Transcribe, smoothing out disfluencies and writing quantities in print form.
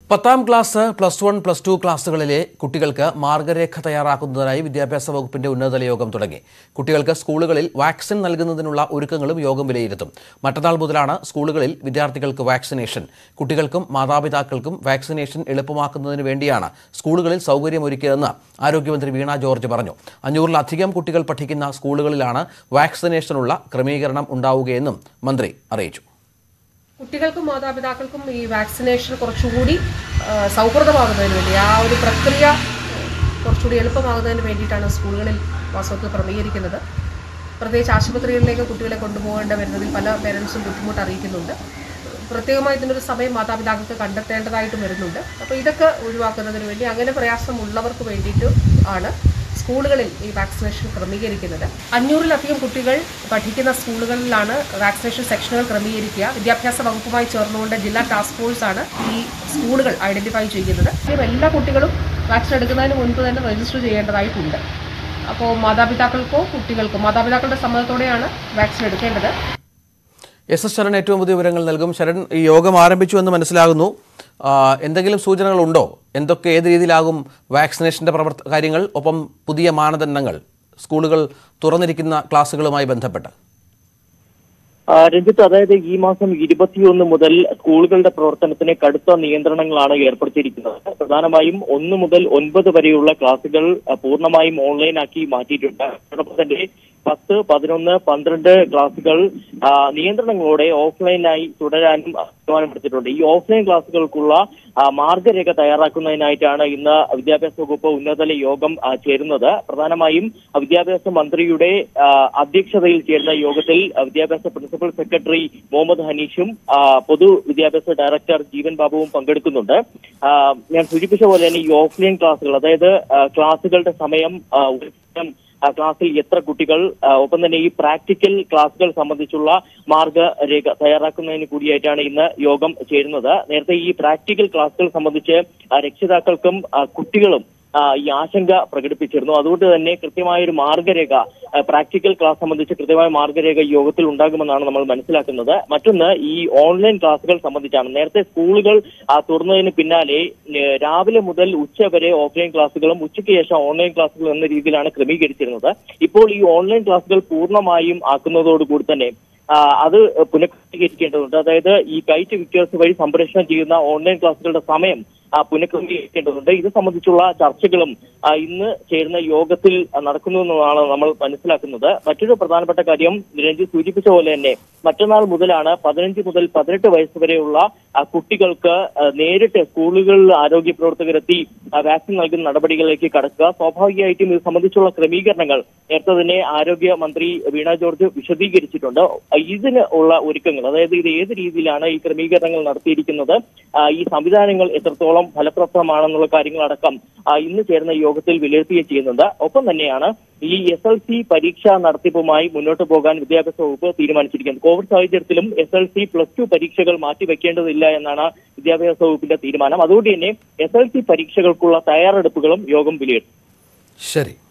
10ാം class, +1, +2 ക്ലാസുകളിലെ കുട്ടികൾക്ക് മാർഗരേഖ തയ്യാറാക്കുന്നതിനായി വിദ്യാഭ്യാസ വകുപ്പിന്റെ ഉന്നതതല യോഗം തുടങ്ങി. കുട്ടികൾക്ക് സ്കൂളുകളിൽ വാക്സിൻ നൽകുന്നതിനുള്ള ഒരുക്കങ്ങളും യോഗം വിലയിരുത്തും. മറ്റന്നാൾ മുതലാണ് സ്കൂളുകളിൽ വിദ്യാർത്ഥികൾക്ക് വാക്സിനേഷൻ. കുട്ടികൾക്കും മാതാപിതാക്കൾക്കും വാക്സിനേഷൻ എളുപ്പമാക്കുന്നതിന് വേണ്ടിയാണ് സ്കൂളുകളിൽ സൗകര്യമൊരുക്കിയതെന്ന് ആരോഗ്യമന്ത്രി വീണ ജോർജ് പറഞ്ഞു. 500-ലധികം കുട്ടികൾ പഠിക്കുന്ന സ്കൂളുകളിലാണ് വാക്സിനേഷനുള്ള ക്രമീകരണം ഉണ്ടാവുകയെന്നും മന്ത്രി അറിയിച്ചു. കുട്ടികൾക്കും മാതാപിതാക്കൾക്കും ഈ വാക്സിനേഷൻ കുറച്ചുകൂടി സൗഹൃദമാകുന്നതിന് വേണ്ടി ആ ഒരു പ്രക്രിയ കുറച്ചുകൂടി എളുപ്പമാകുന്നതിന് വേണ്ടിയിട്ടാണ് സ്കൂളുകളിൽ വാസ്തവത്തിൽ ക്രമീകരിക്കുന്നത്. പ്രത്യേകിച്ച് ആശുപത്രികളിലേക്ക് കുട്ടികളെ കൊണ്ടുപോകേണ്ട വരുന്നതിൽ പല പേരൻസും ബുദ്ധിമുട്ട് അറിയിക്കുന്നുണ്ട്. പ്രത്യേകമായി ഇതിനൊരു സമയം മാതാപിതാക്കൾക്ക് കണ്ടെത്തേണ്ടതായിട്ടും വരുന്നുണ്ട്. അപ്പോൾ ഇതൊക്കെ ഒഴിവാക്കുന്നതിന് വേണ്ടി അങ്ങനെ പ്രയാസമുള്ളവർക്ക് വേണ്ടിയിട്ട് ആണ് സ്കൂളുകളിൽ ഈ വാക്സിനേഷൻ ക്രമീകരിക്കുന്നത്. 500-ലധികം കുട്ടികൾ പഠിക്കുന്ന സ്കൂളുകളിലാണ് വാക്സിനേഷൻ സെക്ഷനുകൾ ക്രമീകരിക്കുക. വിദ്യാഭ്യാസ വകുപ്പുമായി ചേർന്നുകൊണ്ട് ജില്ലാ ടാസ്ക് ഫോഴ്സാണ് ഈ സ്കൂളുകൾ ഐഡന്റിഫൈ ചെയ്യുന്നത്. എല്ലാ കുട്ടികളും വാക്സിൻ എടുക്കുന്നതിന് മുൻപ് തന്നെ രജിസ്റ്റർ ചെയ്യേണ്ടതായിട്ടുണ്ട്. അപ്പോൾ മാതാപിതാക്കൾക്കോ കുട്ടികൾക്കോ മാതാപിതാക്കളുടെ സമ്മതത്തോടെയാണ് വാക്സിൻ എടുക്കേണ്ടത്. SS ശരൺ ഏറ്റവും പുതിയ വിവരങ്ങൾ നൽകും. ശരൺ, ഈ യോഗം ആരംഭിച്ചു എന്ന് മനസ്സിലാകുന്നു. എന്തെങ്കിലും സൂചനകളുണ്ടോ? ഏത് രീതിയിലാകും വാക്സിനേഷന്റെ കാര്യങ്ങൾ, ഒപ്പം പുതിയ മാനദണ്ഡങ്ങൾ സ്കൂളുകൾ തുറന്നിരിക്കുന്ന ക്ലാസുകളുമായി ബന്ധപ്പെട്ട്? രഞ്ജിത്ത്, അതായത് ഈ മാസം 21 മുതൽ സ്കൂളുകളുടെ പ്രവർത്തനത്തിന് കടുത്ത നിയന്ത്രണങ്ങളാണ് ഏർപ്പെടുത്തിയിരിക്കുന്നത്. പ്രധാനമായും 1 മുതൽ 9 വരെയുള്ള ക്ലാസുകൾ പൂർണ്ണമായും ഓൺലൈനാക്കി മാറ്റിയിട്ടുണ്ട്. അതോടൊപ്പം തന്നെ 10, 11, 12 ക്ലാസുകൾ നിയന്ത്രണങ്ങളോടെ ഓഫ്ലൈനായി തുടരാനും തീരുമാനമെടുത്തിട്ടുണ്ട്. ഈ ഓഫ്ലൈൻ ക്ലാസുകൾക്കുള്ള മാർഗരേഖ തയ്യാറാക്കുന്നതിനായിട്ടാണ് ഇന്ന് വിദ്യാഭ്യാസ വകുപ്പ് ഉന്നതതല യോഗം ചേരുന്നത്. പ്രധാനമായും വിദ്യാഭ്യാസ മന്ത്രിയുടെ അധ്യക്ഷതയിൽ ചേരുന്ന യോഗത്തിൽ വിദ്യാഭ്യാസ പ്രിൻസിപ്പൽ സെക്രട്ടറി മുഹമ്മദ് ഹനീഷും പൊതുവിദ്യാഭ്യാസ ഡയറക്ടർ ജീവൻ ബാബുവും പങ്കെടുക്കുന്നുണ്ട്. ഞാൻ സൂചിപ്പിച്ച പോലെ തന്നെ ഈ ഓഫ്ലൈൻ ക്ലാസുകൾ, അതായത് ക്ലാസുകളുടെ സമയം, ക്ലാസ്സിൽ എത്ര കുട്ടികൾ, ഒപ്പം തന്നെ ഈ പ്രാക്ടിക്കൽ ക്ലാസുകൾ സംബന്ധിച്ചുള്ള മാർഗരേഖ തയ്യാറാക്കുന്നതിന് കൂടിയായിട്ടാണ് ഇന്ന് യോഗം ചേരുന്നത്. നേരത്തെ ഈ പ്രാക്ടിക്കൽ ക്ലാസുകൾ സംബന്ധിച്ച് രക്ഷിതാക്കൾക്കും കുട്ടികളും ഈ ആശങ്ക പ്രകടിപ്പിച്ചിരുന്നു. അതുകൊണ്ട് തന്നെ കൃത്യമായൊരു മാർഗരേഖ, പ്രാക്ടിക്കൽ ക്ലാസ് സംബന്ധിച്ച് കൃത്യമായ മാർഗരേഖ യോഗത്തിൽ ഉണ്ടാകുമെന്നാണ് നമ്മൾ മനസ്സിലാക്കുന്നത്. മറ്റൊന്ന് ഈ ഓൺലൈൻ ക്ലാസുകൾ സംബന്ധിച്ചാണ്. നേരത്തെ സ്കൂളുകൾ തുറന്നതിന് പിന്നാലെ രാവിലെ മുതൽ ഉച്ച വരെ ഓഫ്ലൈൻ ക്ലാസുകളും ഉച്ചയ്ക്ക് ശേഷം ഓൺലൈൻ ക്ലാസുകളും എന്ന രീതിയിലാണ് ക്രമീകരിച്ചിരുന്നത്. ഇപ്പോൾ ഈ ഓൺലൈൻ ക്ലാസുകൾ പൂർണ്ണമായും ആക്കുന്നതോടുകൂടി തന്നെ അത് പുനഃക്രമീകരിക്കേണ്ടതുണ്ട്. അതായത് ഈ കൈറ്റ് വിക്ടേഴ്സ് വഴി സംപ്രേഷണം ചെയ്യുന്ന ഓൺലൈൻ ക്ലാസുകളുടെ സമയം പുനഃക്രമീകരിക്കേണ്ടതുണ്ട്. ഇത് സംബന്ധിച്ചുള്ള ചർച്ചകളും ഇന്ന് ചേരുന്ന യോഗത്തിൽ നടക്കുന്നുവെന്നാണ് നമ്മൾ മനസ്സിലാക്കുന്നത്. മറ്റൊരു പ്രധാനപ്പെട്ട കാര്യം രഞ്ജിത്ത് സൂചിപ്പിച്ച പോലെ തന്നെ മറ്റന്നാൾ മുതലാണ് 15 മുതൽ 18 വയസ്സ് വരെയുള്ള കുട്ടികൾക്ക് നേരിട്ട് സ്കൂളുകളിൽ ആരോഗ്യ പ്രവർത്തകരെത്തി വാക്സിൻ നൽകുന്ന നടപടികളിലേക്ക് കടക്കുക. സ്വാഭാവികമായിട്ടും ഇത് സംബന്ധിച്ചുള്ള ക്രമീകരണങ്ങൾ നേരത്തെ തന്നെ ആരോഗ്യ മന്ത്രി വീണ ജോർജ് വിശദീകരിച്ചിട്ടുണ്ട്. ഇതിന് ഉള്ള ഒരുക്കങ്ങൾ, അതായത് ഇത് ഏത് രീതിയിലാണ് ഈ ക്രമീകരണങ്ങൾ നടത്തിയിരിക്കുന്നത്, ഈ സംവിധാനങ്ങൾ എത്രത്തോളം ഫലപ്രദമാണെന്നുള്ള കാര്യങ്ങളടക്കം ഇന്ന് ചേർന്ന യോഗത്തിൽ വിലയിരുത്തുകയും ചെയ്യുന്നുണ്ട്. ഒപ്പം തന്നെയാണ് ഈ SLC പരീക്ഷാ നടത്തിപ്പുമായി മുന്നോട്ട് പോകാൻ വിദ്യാഭ്യാസ വകുപ്പ് തീരുമാനിച്ചിരിക്കുന്നത്. കോവിഡ് സാഹചര്യത്തിലും SLC +2 പരീക്ഷകൾ മാറ്റിവെക്കേണ്ടതില്ല എന്നാണ് വിദ്യാഭ്യാസ വകുപ്പിന്റെ തീരുമാനം. അതുകൊണ്ട് തന്നെ SLC പരീക്ഷകൾക്കുള്ള തയ്യാറെടുപ്പുകളും യോഗം വിലയിരുത്തും. ശരി.